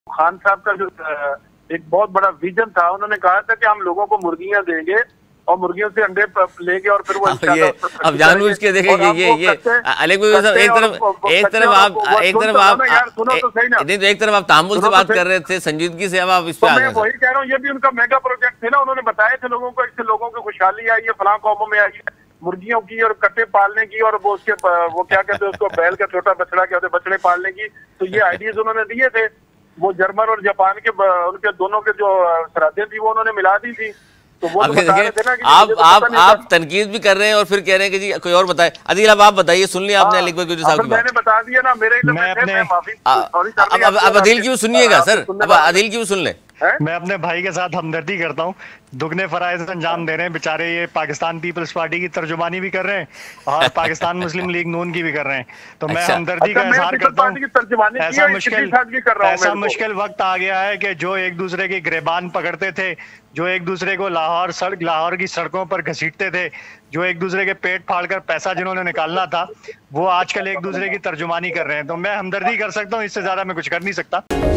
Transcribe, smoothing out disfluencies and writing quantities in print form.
खान साहब का जो एक बहुत बड़ा विजन था, उन्होंने कहा था कि हम लोगों को मुर्गियां देंगे और मुर्गियों से अंडे लेंगे और फिर वो अब जानबूझ के देखेंगे ये अलग साहब, एक तरफ आप यार सुनो तो सही ना, नहीं तो एक तरफ आप तामुल से बात कर रहे थे, संजीदगी से, अब आप इस पे आ मैं गए। वही कह रहा हूँ, ये भी उनका मेगा प्रोजेक्ट थे ना, उन्होंने बताए थे लोगों को, इससे लोगों की खुशहाली आई है, फलां कौमों में आई है मुर्गियों की और कट्टे पालने की, और वो उसके वो क्या कहते हैं उसको, बैल का छोटा बछड़ा क्या होता है, बछड़े पालने की। तो ये आइडियाज उन्होंने दिए थे। वो जर्मन और जापान के उनके दोनों के जो सरहदें थी वो उन्होंने मिला दी थी। तो वो तो बता रहे थे ना कि आप तनकीद भी कर रहे हैं और फिर कह रहे हैं कि जी कोई और बताए। अदील अब आप बताइए, सुन लिया आपने अली गुजरी साहब की बात? मैंने बता दिया ना, मेरे अब अदील की भी सुनिएगा सर, अब अदील की भी सुन ले। मैं अपने भाई के साथ हमदर्दी करता हूँ। दुगने फराइज अंजाम दे रहे हैं बेचारे, ये पाकिस्तान पीपल्स पार्टी की तर्जुमानी भी कर रहे हैं और पाकिस्तान मुस्लिम लीग नून की भी कर रहे हैं। तो मैं हमदर्दी का इजहार करता हूँ। ऐसा मुश्किल वक्त आ गया है कि जो एक दूसरे की गिरबान पकड़ते थे, जो एक दूसरे को लाहौर की सड़कों पर घसीटते थे, जो एक दूसरे के पेट फाड़कर पैसा जिन्होंने निकालना था, वो आजकल एक दूसरे की तर्जुमानी कर रहे हैं। तो मैं हमदर्दी कर सकता हूँ, इससे ज्यादा मैं कुछ कर नहीं सकता।